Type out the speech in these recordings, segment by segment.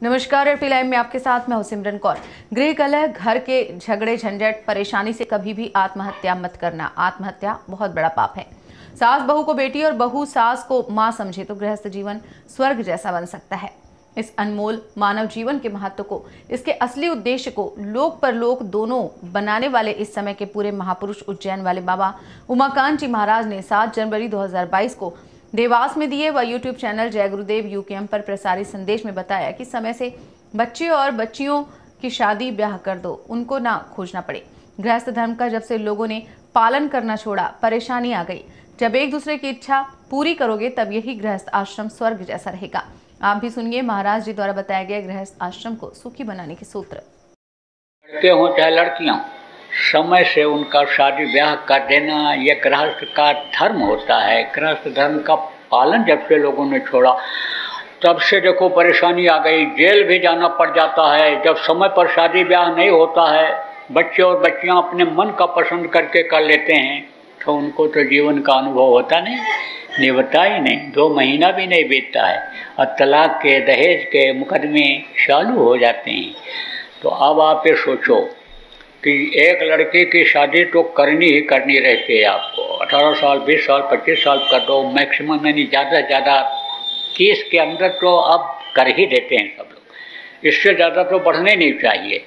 नमस्कार। RT live में आपके साथ मैं हूं सिमरन कौर। गृह कलह, घर के झगड़े झंझट, परेशानी से कभी भी आत्महत्या मत करना। आत्महत्या बहुत बड़ा पाप है। सास बहू को बेटी और बहू सास को मां समझे तो गृहस्थ जीवन स्वर्ग जैसा बन सकता है। इस अनमोल मानव जीवन के महत्व को, इसके असली उद्देश्य को लोक परलोक दोनों बनाने वाले इस समय के पूरे महापुरुष उज्जैन वाले बाबा उमाकांत जी महाराज ने 7 जनवरी 2022 को देवास में दिए व यूट्यूब चैनल जय गुरुदेव यूकेएम पर प्रसारित संदेश में बताया कि समय से बच्चे और बच्चियों की शादी ब्याह कर दो, उनको ना खोजना पड़े। गृहस्थ धर्म का जब से लोगों ने पालन करना छोड़ा, परेशानी आ गई। जब एक दूसरे की इच्छा पूरी करोगे तब यही गृहस्थ आश्रम स्वर्ग जैसा रहेगा। आप भी सुनिए महाराज जी द्वारा बताया गया गृहस्थ आश्रम को सुखी बनाने के सूत्र। लड़के हों चाहे लड़कियां, समय से उनका शादी ब्याह कर देना यह गृहस्थ का धर्म होता है। गृहस्थ धर्म का पालन जब से लोगों ने छोड़ा तब से देखो परेशानी आ गई, जेल भी जाना पड़ जाता है। जब समय पर शादी ब्याह नहीं होता है, बच्चे और बच्चियां अपने मन का पसंद करके कर लेते हैं तो उनको तो जीवन का अनुभव होता नहीं, निभता ही नहीं, 2 महीना भी नहीं बीतता है और तलाक के, दहेज के मुकदमे चालू हो जाते हैं। तो अब आप ये सोचो कि एक लड़के की शादी तो करनी ही करनी रहती है आपको। 18 साल, 20 साल, 25 साल कर दो, मैक्सिमम यानी ज़्यादा से ज़्यादा 30 के अंदर तो अब कर ही देते हैं सब लोग। इससे ज़्यादा तो बढ़ने नहीं चाहिए।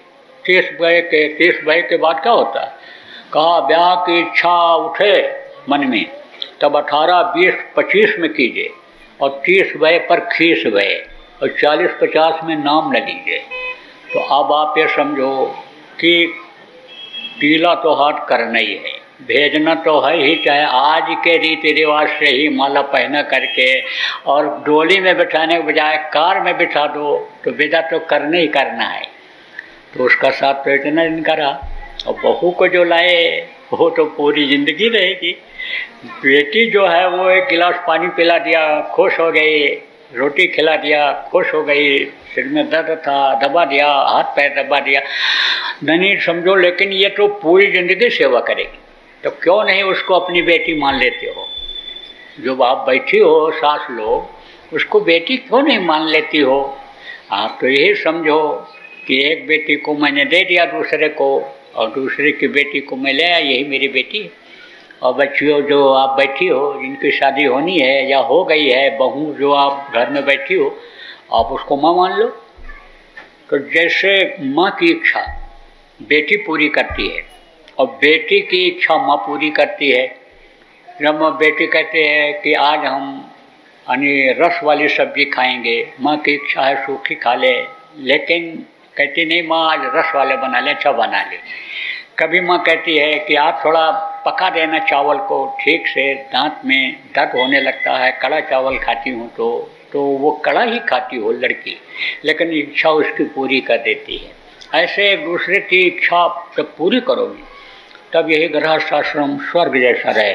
30 वय के बाद क्या होता है, कहा ब्याह की इच्छा उठे मन में तब 18, 20, 25 में कीजिए और 30 वय पर खीस वय और 40, 50 में नाम न लीजिए। तो अब आप ये समझो कि पीला तो हाथ करना ही है, भेजना तो है ही, चाहे आज के रीति रिवाज से ही माला पहना करके और डोली में बिठाने के बजाय कार में बिठा दो तो विदा तो करना ही करना है। तो उसका साथ तो इतना दिन करा और बहू को जो लाए वो तो पूरी ज़िंदगी रहेगी। बेटी जो है वो एक गिलास पानी पिला दिया, खुश हो गई, रोटी खिला दिया, खुश हो गई, सिर में दर्द था दबा दिया, हाथ पैर दबा दिया, नहीं समझो, लेकिन ये तो पूरी ज़िंदगी सेवा करेगी। तो क्यों नहीं उसको अपनी बेटी मान लेते हो? जो आप बैठी हो सास लोग, उसको बेटी क्यों नहीं मान लेती हो? आप तो यही समझो कि एक बेटी को मैंने दे दिया दूसरे को और दूसरे की बेटी को मैं ले आया, यही मेरी बेटी है। और बच्चियों जो आप बैठी हो, जिनकी शादी होनी है या हो गई है, बहू जो आप घर में बैठी हो, आप उसको माँ मान लो। तो जैसे माँ की इच्छा बेटी पूरी करती है और बेटी की इच्छा माँ पूरी करती है। जब बेटी कहते हैं कि आज हम यानी रस वाली सब्जी खाएंगे, माँ की इच्छा है सूखी खा ले, लेकिन कहती नहीं माँ आज रस वाले बना ले, अच्छा बना ले। कभी माँ कहती है कि आप थोड़ा पका देना चावल को ठीक से, दांत में दर्द होने लगता है, कड़ा चावल खाती हूँ तो वो कड़ा ही खाती हो लड़की, लेकिन इच्छा उसकी पूरी कर देती है। ऐसे एक दूसरे की इच्छा जब पूरी करोगी तब यही गृहस्थ आश्रम स्वर्ग जैसा रहे।